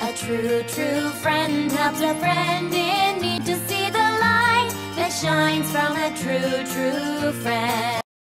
A true, true friend helps a friend in need to see the light that shines from a true, true friend.